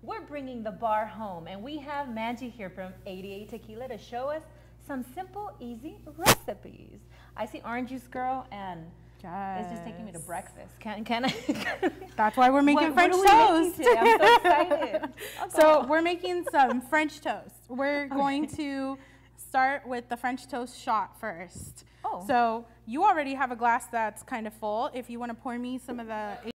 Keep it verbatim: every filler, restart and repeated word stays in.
we're bringing the bar home, and we have Manji here from eighty-eight Tequila to show us some simple, easy recipes. I see orange juice, girl, and yes. It's just taking me to breakfast. Can, can I? That's why we're making what, French what toast. Making I'm so excited. So we're making some French toast. We're okay. going to start with the French toast shot first. Oh. So you already have a glass that's kind of full. If you want to pour me some of the